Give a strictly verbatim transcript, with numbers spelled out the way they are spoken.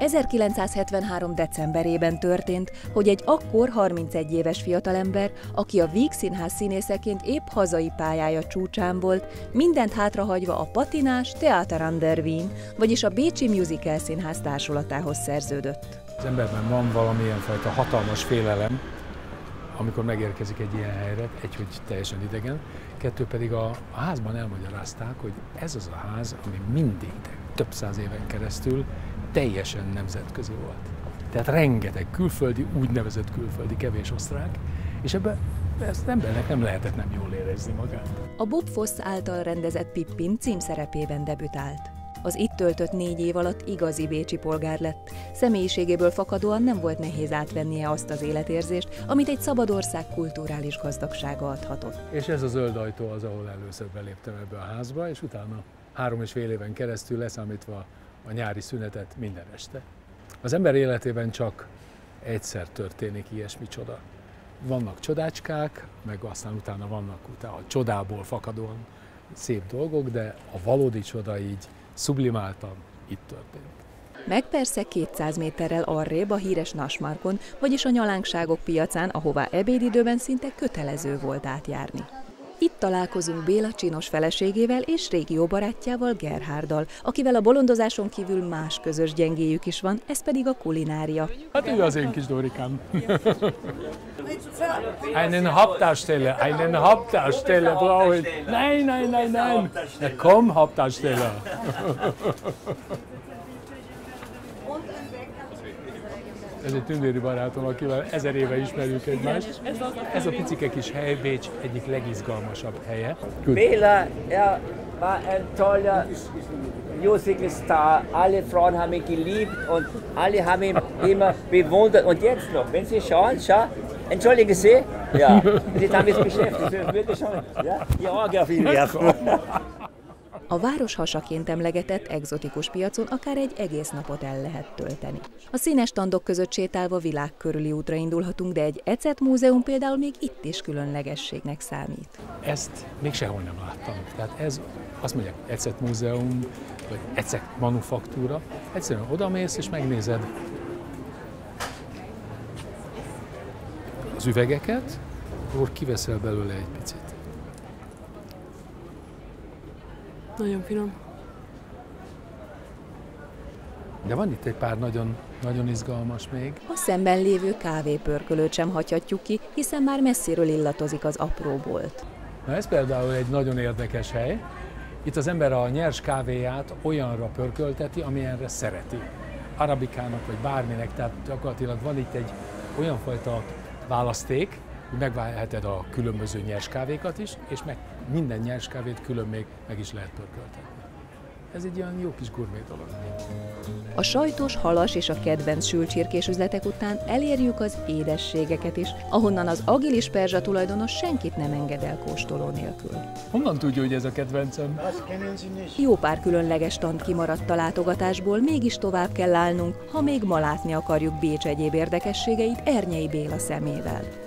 ezerkilencszázhetvenhárom. decemberében történt, hogy egy akkor harmincegy éves fiatalember, aki a Víg Színház színészeként épp hazai pályája csúcsán volt, mindent hátrahagyva a patinás Theater an der Wien, vagyis a Bécsi Musical Színház társulatához szerződött. Az emberben van valamilyen fajta hatalmas félelem, amikor megérkezik egy ilyen helyre, egy, hogy teljesen idegen, kettő pedig a, a házban elmagyarázták, hogy ez az a ház, ami mindig, több száz éven keresztül teljesen nemzetközi volt. Tehát rengeteg külföldi, úgynevezett külföldi, kevés osztrák, és ebben ezt embernek nem lehetett nem jól érezni magát. A Bob Fosse által rendezett Pippin címszerepében debütált. Az itt töltött négy év alatt igazi bécsi polgár lett. Személyiségéből fakadóan nem volt nehéz átvennie azt az életérzést, amit egy szabad ország kulturális gazdagsága adhatott. És ez a zöld ajtó az, ahol először beléptem ebbe a házba, és utána három és fél éven keresztül, leszámítva a nyári szünetet, minden este. Az ember életében csak egyszer történik ilyesmi csoda. Vannak csodácskák, meg aztán utána vannak utána a csodából fakadóan szép dolgok, de a valódi csoda így sublimáltan itt történt. Meg persze kétszáz méterrel arrébb a híres Naschmarkon, vagyis a nyalánkságok piacán, ahová ebédidőben szinte kötelező volt átjárni. Itt találkozunk Béla csinos feleségével és régió barátjával, Gerharddal, akivel a bolondozáson kívül más közös gyengéjük is van, ez pedig a kulinária. Hát ő az én kis Dorikám. Einen Hauptdarsteller, einen Hauptdarsteller brauche ich. Nein, nein, nein, nein. Ja, komm, Hauptdarsteller. Ez egy tündéri barátom, akivel ezer éve ismerjük egymást. Ez a picike kis hely Bécs egyik legizgalmasabb helye. Béla, er war ein toller Musical-Star. Alle Frauen haben ihn geliebt und alle haben ihn immer bewundert. Und jetzt noch, wenn Sie schauen, schau, entschuldigen Sie, ja, Sie haben jetzt beschäftigt, Sie würden schon ja, die Augen auf ihn werfen. A város hasaként emlegetett egzotikus piacon akár egy egész napot el lehet tölteni. A színes standok között sétálva világ körüli útra indulhatunk, de egy ecet múzeum például még itt is különlegességnek számít. Ezt még sehol nem láttam. Tehát ez, azt mondják, ecet múzeum, vagy ecet manufaktúra. Egyszerűen odamész és megnézed az üvegeket, akkor kiveszel belőle egy picit. Nagyon finom. De van itt egy pár nagyon, nagyon izgalmas még. A szemben lévő kávépörkölőt sem hagyhatjuk ki, hiszen már messziről illatozik az apró bolt. Na ez például egy nagyon érdekes hely. Itt az ember a nyers kávéját olyanra pörkölteti, amilyenre szereti. Arabikának vagy bárminek, tehát gyakorlatilag van itt egy olyan fajta választék, hogy megválheted a különböző nyers kávékat is, és meg minden nyers kávét külön még meg is lehet pörköltetni. Ez egy olyan jó kis gurmé dolog. A sajtos, halas és a kedvenc sülcsirkés üzletek után elérjük az édességeket is, ahonnan az agilis perzsa tulajdonos senkit nem enged el kóstoló nélkül. Honnan tudja, hogy ez a kedvencem? Jó pár különleges stand kimaradt a látogatásból, mégis tovább kell állnunk, ha még ma látni akarjuk Bécs egyéb érdekességeit Ernyei Béla szemével.